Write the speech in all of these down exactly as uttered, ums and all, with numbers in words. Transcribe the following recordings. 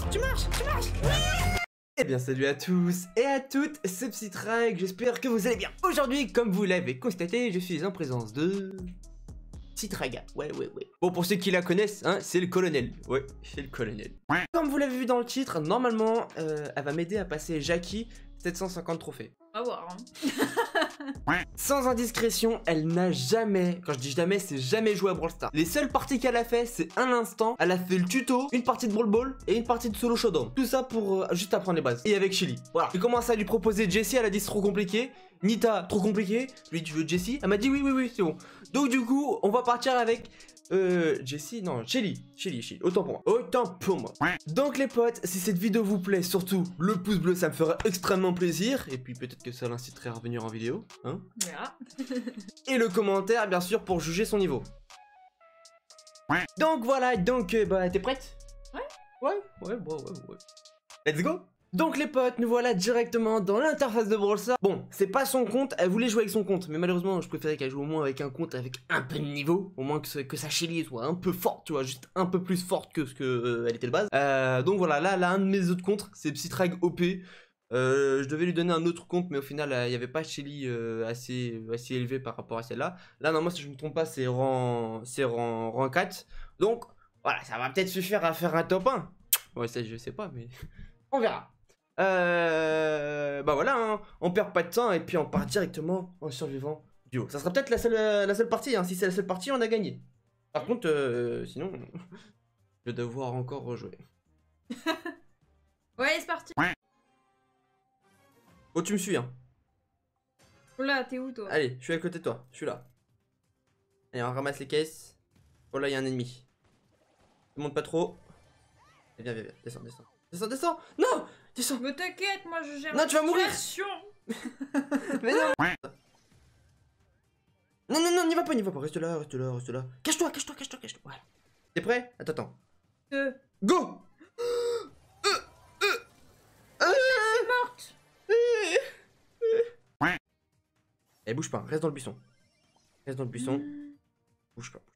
tu marches, tu marches. Eh bien salut à tous et à toutes, c'est Psytrag, j'espère que vous allez bien. Aujourd'hui, comme vous l'avez constaté, je suis en présence de... Psytraga, ouais ouais ouais. Bon, pour ceux qui la connaissent, hein, c'est le colonel. Ouais, c'est le colonel. Comme vous l'avez vu dans le titre, normalement, euh, elle va m'aider à passer Jackie sept cent cinquante trophées. On va voir, hein. Sans indiscrétion, elle n'a jamais, quand je dis jamais, c'est jamais joué à Brawl Stars. Les seules parties qu'elle a fait, c'est un instant. Elle a fait le tuto, une partie de Brawl Ball et une partie de Solo Showdown. Tout ça pour euh, juste apprendre les bases. Et avec Shelly. Voilà. J'ai commencé à lui proposer Jessie, elle a dit c'est trop compliqué. Nita, trop compliqué. Lui, tu veux Jessie? Elle m'a dit oui, oui, oui, c'est bon. Donc du coup, on va partir avec... Euh, Jessie, non, Shelly, Shelly, Shelly, autant pour moi, autant pour moi. Donc les potes, si cette vidéo vous plaît, surtout le pouce bleu, ça me fera extrêmement plaisir. Et puis peut-être que ça l'inciterait à revenir en vidéo, hein. Yeah. Et le commentaire, bien sûr, pour juger son niveau. Donc voilà, donc, euh, bah, t'es prête? Ouais. Ouais, ouais, ouais, ouais, ouais. Let's go. Donc les potes, nous voilà directement dans l'interface de Brawl Stars. Bon, c'est pas son compte, elle voulait jouer avec son compte, mais malheureusement je préférais qu'elle joue au moins avec un compte avec un peu de niveau, au moins que, ce, que sa Shelly soit un peu forte, tu vois, juste un peu plus forte que ce que euh, elle était de base. Euh, donc voilà, là, là, un de mes autres comptes, c'est Psytrag O P. Euh, je devais lui donner un autre compte, mais au final, il n'y avait pas Shelly euh, assez, assez élevé par rapport à celle-là. Là, normalement, si je ne me trompe pas, c'est rang, c'est rang, rang quatre. Donc, voilà, ça va peut-être suffire à faire un top un. Ouais, ça, je sais pas, mais on verra. Euh, bah voilà, hein, on perd pas de temps et puis on part directement en survivant duo. Ça sera peut-être la seule, la seule partie, hein. Si c'est la seule partie, on a gagné. Par contre, euh, sinon, je vais devoir encore rejouer. Ouais, c'est parti. Oh, tu me suis, hein. Oula, t'es où toi? Allez, je suis à côté de toi, je suis là. Allez, on ramasse les caisses. Oh là, il y a un ennemi. Ne monte pas trop. Et viens, viens, viens, descends, descends. Descends, descends. Non, descends. Mais t'inquiète, moi je gère. Non, tu vas mourir. Mais non. Non, non, non, n'y va pas, n'y va pas. Reste là, reste là, reste là. Cache-toi, cache-toi, cache-toi, cache-toi. Voilà. T'es prêt? Attends, attends. Euh. Go. C'est morte. Eh, bouge pas, reste dans le buisson. Reste dans le buisson. Mmh. Bouge pas. Tu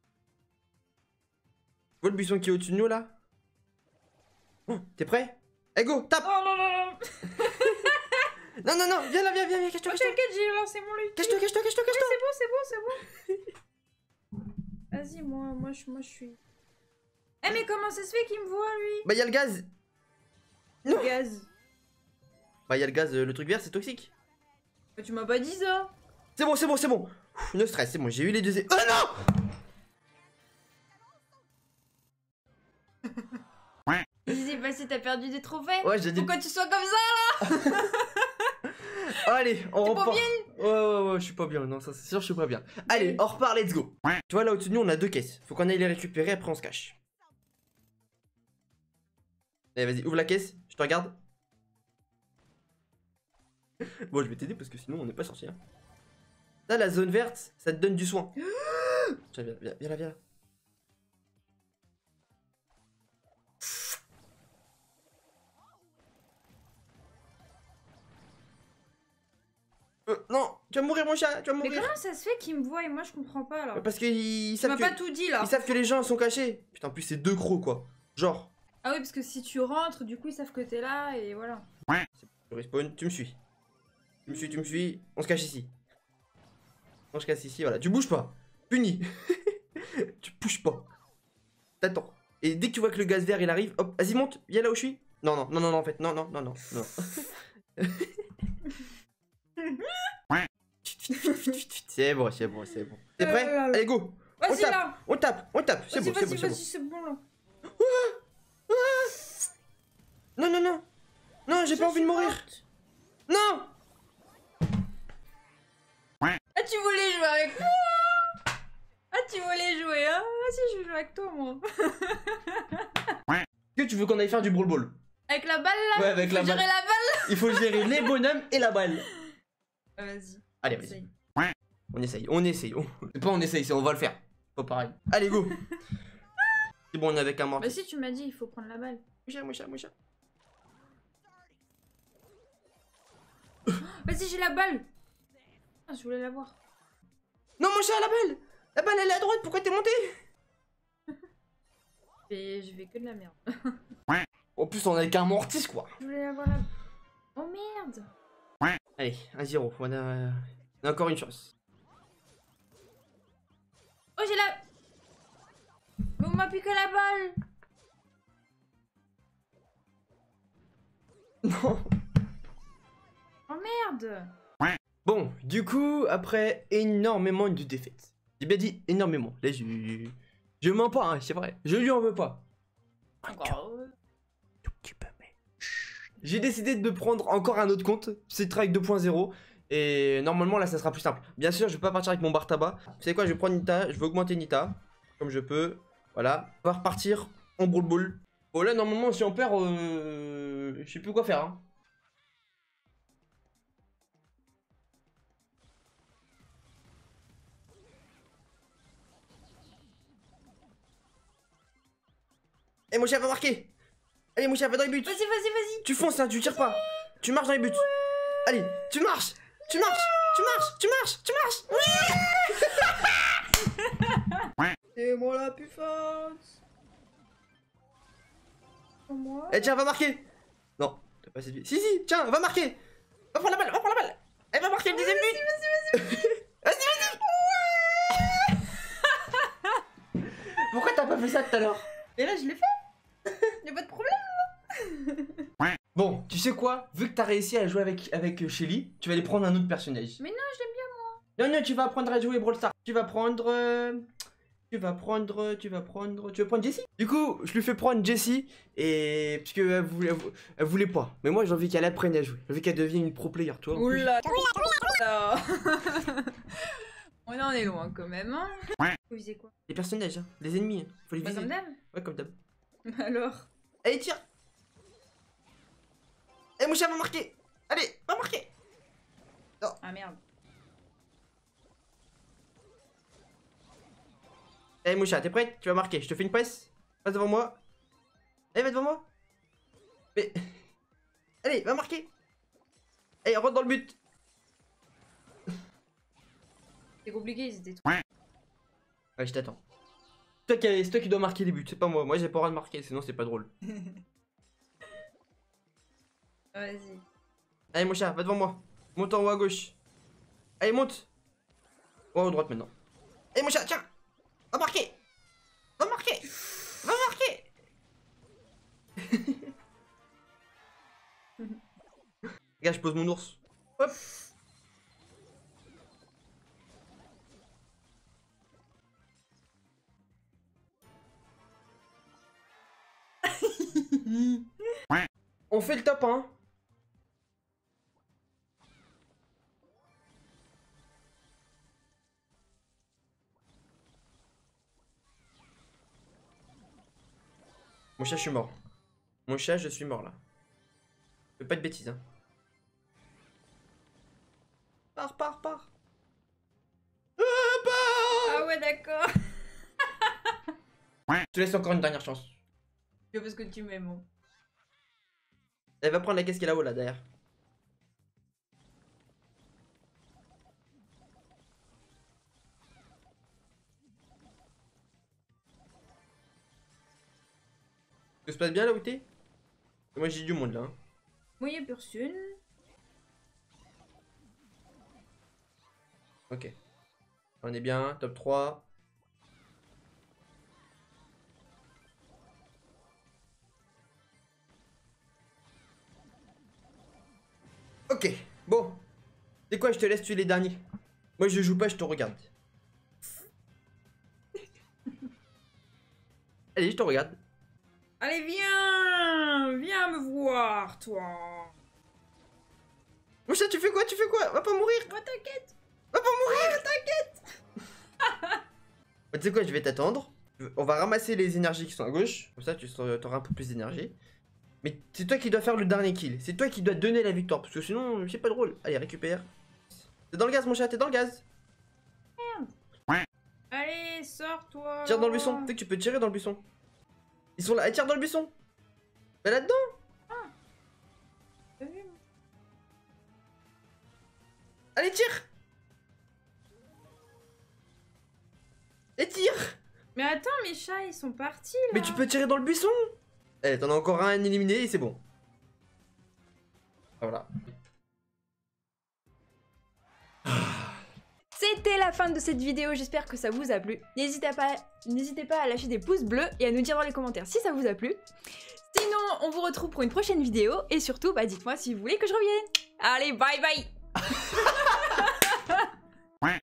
vois le buisson qui est au-dessus de nous là? Oh, t'es prêt? Eh, go, tape. Oh non, non, non. Non, non, non, viens là, viens, viens, viens, cache-toi, Oh, cache-toi. t'inquiète, j'ai lancé mon lutte. Cache-toi, cache-toi, cache-toi, cache-toi. Ouais, c'est bon, c'est bon, c'est bon. Vas-y, moi, moi, je, moi, je suis. Eh, mais comment ça se fait qu'il me voit lui? Bah, y'a le gaz. Le Non. gaz. Bah, y'a le gaz, euh, le truc vert, c'est toxique. Mais tu m'as pas dit ça. C'est bon, c'est bon, c'est bon. Ouf, no stress, c'est bon, j'ai eu les deux. Oh non. Qu'est-ce qui s'est passé? T'as perdu des trophées? Ouais, j'ai dit. Pourquoi tu sois comme ça là? Allez, on T'es repart. pas bien? Ouais, ouais, ouais, je suis pas bien. Non, ça c'est sûr, je suis pas bien. Allez, on repart, let's go. Tu vois, là au-dessus de nous, on a deux caisses. Faut qu'on aille les récupérer, après on se cache. Allez, vas-y, ouvre la caisse, je te regarde. Bon, je vais t'aider parce que sinon on n'est pas sorti. Hein. Là, la zone verte, ça te donne du soin. Tiens, viens, viens, viens là, viens là. Euh, non, tu vas mourir mon chat, tu vas mourir. Mais comment ça se fait qu'il me voit et moi je comprends pas alors? Parce qu'ils Tu savent m'as que... pas tout dit là. Ils savent que les gens sont cachés. Putain, en plus c'est deux crocs quoi. Genre. Ah oui, parce que si tu rentres, du coup ils savent que t'es là et voilà. Je respawn, tu me suis. Tu me suis, tu me suis. On se cache ici. On se cache ici, voilà. Tu bouges pas. Puni. Tu bouges pas. T'attends. Et dès que tu vois que le gaz vert il arrive, hop, vas-y monte, viens là où je suis. Non, non, non, non, non, en fait, non, non, non, non, non. C'est bon, c'est bon, c'est bon. T'es prêt? Euh, Allez, go. On Vas-y tape, là. on tape, on tape. C'est Vas-y, bon, c'est vas-y, bon, c'est vas-y, bon. c'est bon là. Non, non, non. Non, j'ai Je pas envie suis de mourir. morte. Non. Ah, tu voulais jouer avec moi? Ah, tu voulais jouer, hein? Vas-y, je vais jouer avec toi, moi. Que tu veux qu'on aille faire du brawl ball? Avec la balle là? Ouais, avec Faut la balle. gérer la balle. Il faut gérer les bonhommes et la balle. Ah, vas-y. Allez, vas-y. On essaye, on essaye. On... C'est pas on essaye, c'est on va le faire. Pas pareil. Allez, go. C'est bon, on est avec un mort. Bah si, tu m'as dit, il faut prendre la balle. Moucha, moucha, moucha. Vas-y, j'ai la balle. Ah, je voulais la voir. Non, mon chat, la balle. La balle, elle est à droite, pourquoi t'es monté? Et je vais que de la merde. En plus, on a qu'un mortis, quoi. Je voulais avoir la... Oh merde. Allez, un zéro. On a... on a encore une chance. Oh, j'ai la... Mais on m'a piqué la balle. Non. Oh merde. Bon, du coup, après énormément de défaites. J'ai bien dit énormément. Là, je... Je mens pas, hein, c'est vrai. Je lui en veux pas. Encore. Tout petit peu, mais... J'ai décidé de prendre encore un autre compte. C'est Strike deux point zéro. Et normalement, là, ça sera plus simple. Bien sûr, je vais pas partir avec mon bar tabac. Vous savez quoi, je vais prendre Nita. Je vais augmenter Nita. Comme je peux. Voilà. On va repartir en boule boule. Bon, là, normalement, si on perd, euh... je sais plus quoi faire, hein. Eh, mon chien va marquer. Allez, mon chien va dans les buts. Vas-y, vas-y, vas-y. Tu fonces, hein, tu tires pas. Tu marches dans les buts. Allez, tu marches. Tu marches. Tu marches. Tu marches. Tu marches. C'est moi la plus forte. Pour moi. Eh, tiens, va marquer. Non, t'as pas assez de vie. Si, si, tiens, va marquer. Va prendre la balle, va prendre la balle. Elle va marquer le deuxième but. Vas-y, vas-y, vas-y. Vas-y, vas-y. Pourquoi t'as pas fait ça tout à l'heure? Et là, je l'ai fait. Y'a pas de problème. Bon, tu sais quoi? Vu que t'as réussi à jouer avec, avec Shelly, tu vas aller prendre un autre personnage. Mais non, je l'aime bien. Non, non, tu vas apprendre à jouer Brawl Stars. Tu vas prendre... euh, Tu vas prendre... Tu vas prendre... Tu vas prendre Jessie. Du coup, je lui fais prendre Jessie. Et... Parce qu'elle voulait, elle voulait pas. Mais moi, j'ai envie qu'elle apprenne à jouer. J'ai envie qu'elle devienne une pro player, toi. Oula. Oula. On en est loin quand même, hein. Vous visez quoi? Les personnages, hein. Les ennemis. Hein. Faut les Pas viser. comme d'hab. Ouais, comme d'hab. Alors. Allez, tire. Eh, mon chien va marquer. Allez, va marquer. Ah merde. Eh, mon chat, t'es prête? Tu vas marquer. Je te fais une presse. Passe devant moi. Allez, va devant moi. Mais... Allez, va marquer. Allez, rentre dans le but. C'est compliqué, c'était tout. Ouais, je t'attends. C'est toi, qui... c'est toi qui dois marquer les buts, c'est pas moi. Moi, j'ai pas le droit de marquer, sinon c'est pas drôle. Vas-y. Allez, mon chat, va devant moi. Monte en haut à gauche. Allez, monte. En haut à droite maintenant. Allez, mon chat, tiens. Va marquer. Va marquer. Va marquer. Regarde, je pose mon ours. Hop. On fait le top un. Mon chat, je suis mort. Mon chat, je suis mort là. Fais pas de bêtises, hein. Pars, pars, pars. Euh, pars. Ah ouais, d'accord. Je te laisse encore une dernière chance. Je parce que tu m'aimes. Hein. Elle va prendre la caisse qui est là-haut, là, derrière. Tout se passe bien là où t'es? Moi j'ai du monde là. Hein. Moi, y'a personne. Ok. On est bien, top trois. Ok, bon. C'est quoi, je te laisse tuer les derniers. Moi je joue pas, je te regarde. Allez, je te regarde. Allez, viens. Viens me voir, toi. Mon chat, tu fais quoi? Tu fais quoi? Va pas mourir. Oh, t'inquiète. Va pas mourir. Oh, t'inquiète. Tu sais quoi, je vais t'attendre. On va ramasser les énergies qui sont à gauche. Comme ça, tu auras un peu plus d'énergie. Mais c'est toi qui dois faire le dernier kill. C'est toi qui dois donner la victoire. Parce que sinon, c'est pas drôle. Allez, récupère. T'es dans le gaz, mon chat, t'es dans le gaz. Merde. Allez, sors-toi. Tire dans le buisson. Tu sais que tu peux tirer dans le buisson. Ils sont là. Allez, tire dans le buisson. Va là-dedans. T'as vu? Allez, tire. Et tire. Mais attends, mes chats, ils sont partis là. Mais tu peux tirer dans le buisson. Eh, t'en as encore un éliminé et c'est bon. Voilà. C'était la fin de cette vidéo, j'espère que ça vous a plu. N'hésitez pas, n'hésitez pas à lâcher des pouces bleus et à nous dire dans les commentaires si ça vous a plu. Sinon, on vous retrouve pour une prochaine vidéo et surtout, bah dites-moi si vous voulez que je revienne. Allez, bye bye.